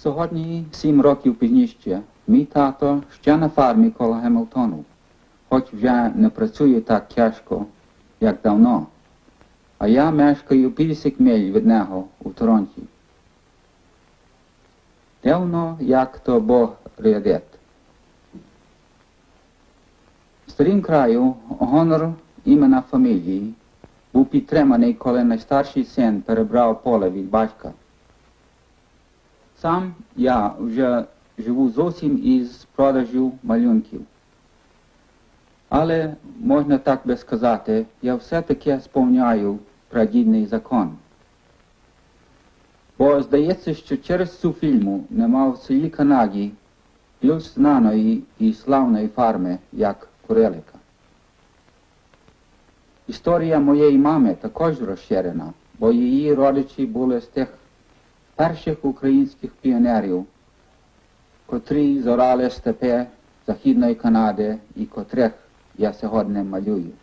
Сьогодні, 7 років пізніше, мій тато ще на фармі коло Гемілтону, хоч вже не працює так тяжко, як давно, а я мешкаю 50 миль від нього у Торонті. Дивно, як то Бог рядить. В старім краю гонор імена фамілії був підтриманий, коли найстарший син перебрав поле від батька. Сам я вже живу зовсім із продажу малюнків. Але, можна так би сказати, я все-таки сповняю прадідний закон. Бо здається, що через цю фільму нема в селі Канаді більш знаної і славної фарми, як Kureleka. Історія моєї мами також розширена, бо її родичі були з тих перших українських піонерів, котрі зорали степи Західної Канади і котрих я сьогодні малюю.